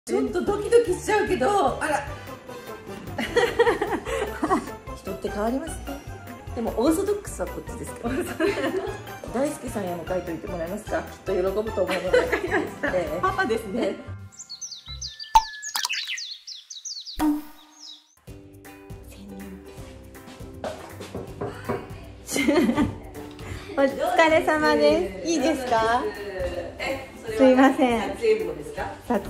ちょっとドキドキしちゃうけど、あら人って変わりますね。でもオーソドックスはこっちですから大輔さんへも書いておいてもらえますか。きっと喜ぶと思うので。 パパですね。お疲れ様です。いいですか。すいません。 撮影簿ですか。 撮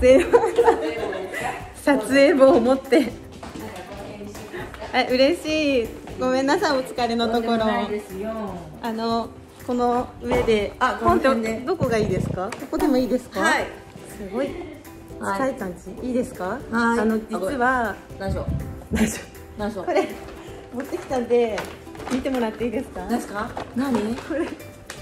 影簿を持って。嬉しい。ごめんなさい、お疲れのところ。この上で。本当どこがいいですか。ここでもいいですか。はい。すごい。近い感じ。いいですか。実は。 何所。 これ持ってきたんで見てもらっていいですか。 何ですか。何これ。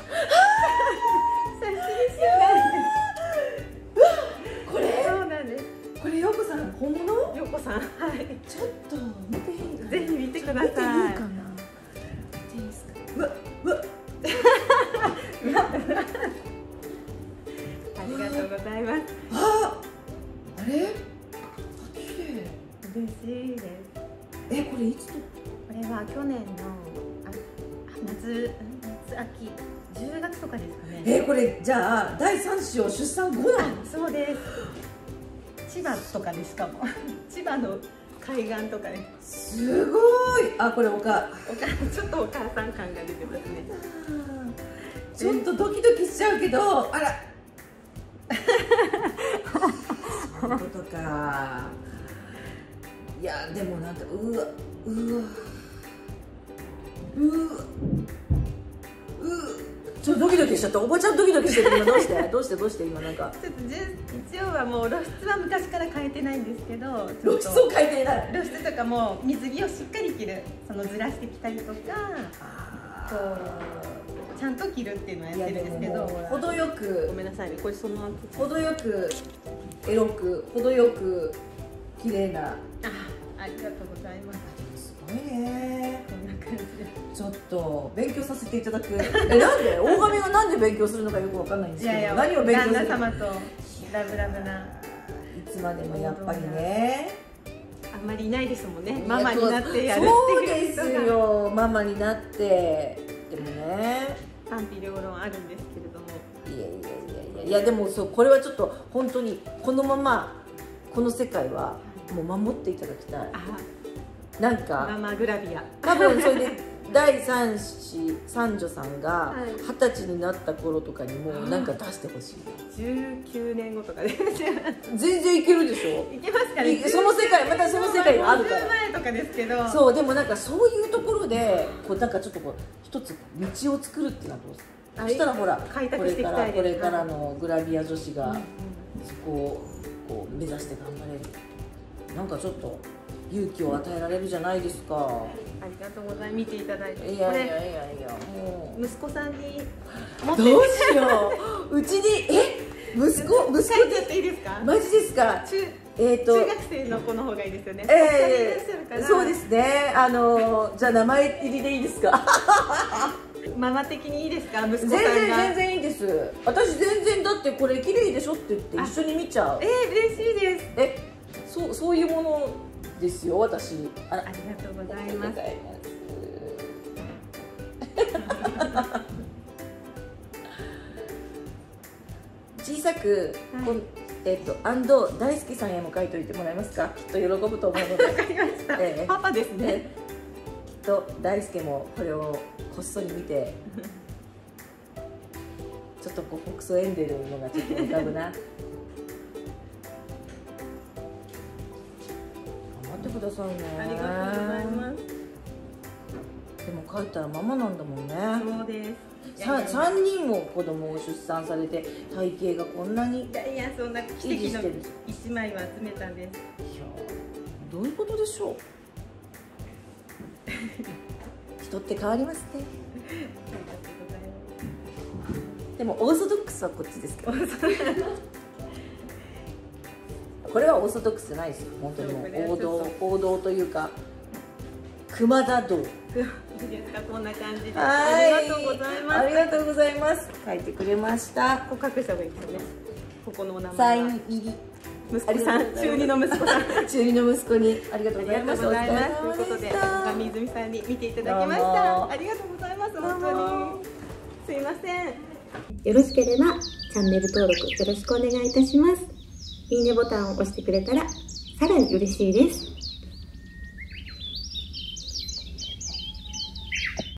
これ。 そうなんです。 これ陽子さん本物。 陽子さん。はい。 ちょっと見ていい。 ぜひ見てください。 見ていいかな。見ていいですか。うわ。 ありがとうございます。 あれ。綺麗。 嬉しいです。 これいつと。 これは去年の夏秋10月とかですかね。 これじゃあ第3子を出産後なの。 そうです。千葉とかで、しかも千葉の海岸とかね。 すごい。これちょっとお母さん感が出てますね。 ちょっとドキドキしちゃうけど、あらそういうことか。いやでもなんかちょっとドキドキしちゃった。おばちゃんドキドキしてる。今どうして今なんか。 ちょっと一応はもう露出は昔から変えてないんですけど。 露出を変えてない。 露出とかも水着をしっかり着る、ずらしてきたりとか、こうちゃんと着るっていうのはやってるんですけど。 程よく。 ごめんなさいね。これ程よくエロく、程よく綺麗な。 ありがとうございます。 すごいね。 こんな感じで。 ちょっと勉強させていただく。なんで大神がなんで勉強するのかよくわかんないんですけど。何を勉強するの。 旦那様とラブラブな。 いつまでもやっぱりね。 あんまりいないですもんね。ママになってやるっていう人が。そうですよ。ママになって。でもね。 賛否両論あるんですけれども。 いやでもこれはちょっと本当にこのままこの世界はもう守っていただきたい。なんかママグラビア。 多分それで第3子三女さんが20歳になった頃とかにもなんか出してほしい。 19年後とかで全然いけるでしょ。 いけますかね。 その世界、またその世界があるから。 10前とかですけど。 そうでもなんかそういうところでなんかちょっと一つ道を作るっていうのはどうですか。そしたらほらこれからのグラビア女子がそこをこう目指して頑張れる。なんかちょっと勇気を与えられるじゃないですか。 ありがとうございます。見ていただいて。 いやもう息子さんにどうしよう。うちに息子書いちゃっていいですか。 マジですか。 中学生の子の方がいいですよね。 そうですね。じゃあ名前入りでいいですか。 ママ的にいいですか。息子さんが。 全然いいです。私全然だってこれ綺麗でしょって言って一緒に見ちゃう。 嬉しいです。 そういうものですよ私。 ありがとうございます。 小さく安藤大輔さんへも書いておいてもらえますか。きっと喜ぶと思うので。 わかりました。パパですね。 きっと大輔もこれをこっそり見てちょっとこう北総エンデルのがちょっと浮かぶな。頑張ってくださいね。 ありがとうございます。 でも帰ったらママなんだもんね。 そうです。 3人も子供を出産されて体型がこんなに。 いやそんな奇跡の1枚を集めたんです。 いやどういうことでしょう。人って変わりますね。でもオーソドックスはこっちですから。これはオーソドックスじゃないですよ。本当にもう王道というか熊田道。 こんな感じで。 ありがとうございます。ありがとうございます。書いてくれました。 ここ隠した方がいいですよね。ここのお名前。 サイン入り。 息子さん、中二の息子さん、 中二の息子にありがとうございました。ということで、上泉さんに見ていただきました。ありがとうございます。本当にすいません。よろしければチャンネル登録よろしくお願いいたします。いいねボタンを押してくれたらさらに嬉しいです。